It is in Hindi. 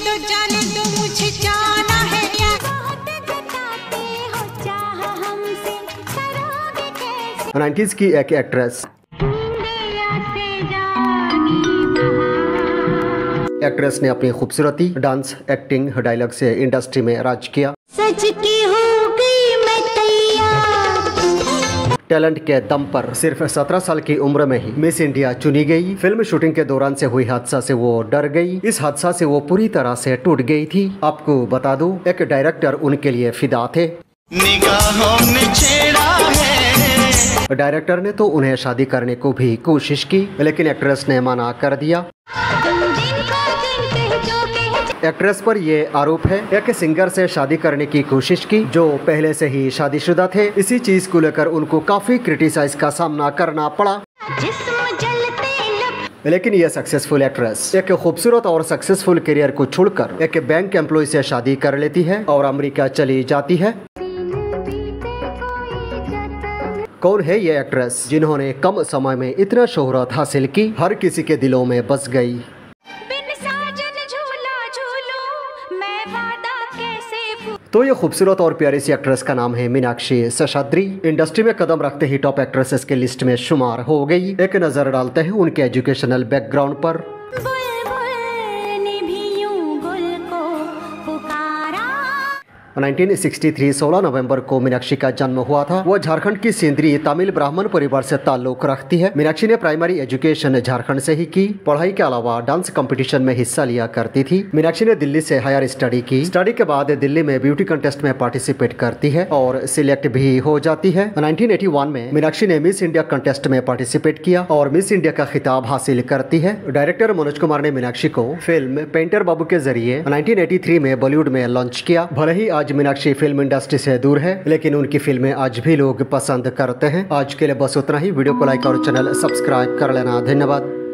जाने दो मुझे जाना है यार। बहुत जताते हो चाह हमसे, करोगे कैसे? 90s की एक एक्ट्रेस। एक्ट्रेस ने अपनी खूबसूरती, डांस, एक्टिंग, डायलॉग से इंडस्ट्री में राज किया। सच की हो गई मैं तैयार। टैलेंट के दम पर सिर्फ 17 साल की उम्र में ही मिस इंडिया चुनी गई। फिल्म शूटिंग के दौरान से हुई हादसा से वो डर गई। इस हादसा से वो पूरी तरह से टूट गई थी। आपको बता दूं, एक डायरेक्टर उनके लिए फिदा थे। निगाहों ने छेड़ा है। डायरेक्टर ने तो उन्हें शादी करने को भी कोशिश की, लेकिन एक्ट्रेस ने मना कर दिया। एक्ट्रेस पर ये आरोप है एक सिंगर से शादी करने की कोशिश की जो पहले से ही शादीशुदा थे। इसी चीज को लेकर उनको काफी क्रिटिसाइज का सामना करना पड़ा। लेकिन ये सक्सेसफुल एक्ट्रेस एक खूबसूरत और सक्सेसफुल करियर को छोड़कर एक बैंक एम्प्लॉय से शादी कर लेती है और अमेरिका चली जाती है। कौन है ये एक्ट्रेस जिन्होंने कम समय में इतना शोहरत हासिल की, हर किसी के दिलों में बस गई? तो ये खूबसूरत और प्यारी सी एक्ट्रेस का नाम है मीनाक्षी शेषाद्री। इंडस्ट्री में कदम रखते ही टॉप एक्ट्रेसेस के लिस्ट में शुमार हो गई। एक नजर डालते हैं उनके एजुकेशनल बैकग्राउंड पर। 1963 16 नवंबर को मीनाक्षी का जन्म हुआ था। वो झारखंड की सिंदरी तमिल ब्राह्मण परिवार से ताल्लुक रखती है। मीनाक्षी ने प्राइमरी एजुकेशन झारखंड से ही की। पढ़ाई के अलावा डांस कंपटीशन में हिस्सा लिया करती थी। मीनाक्षी ने दिल्ली से हायर स्टडी की। स्टडी के बाद दिल्ली में ब्यूटी कंटेस्ट में पार्टिसिपेट करती है और सिलेक्ट भी हो जाती है। 1981 में मीनाक्षी ने मिस इंडिया कंटेस्ट में पार्टिसिपेट किया और मिस इंडिया का खिताब हासिल करती है। डायरेक्टर मनोज कुमार ने मीनाक्षी को फिल्म पेंटर बाबू के जरिए 1983 में बॉलीवुड में लॉन्च किया। भले ही आज मीनाक्षी फिल्म इंडस्ट्री से दूर है, लेकिन उनकी फिल्में आज भी लोग पसंद करते हैं। आज के लिए बस उतना ही। वीडियो को लाइक और चैनल सब्सक्राइब कर लेना। धन्यवाद।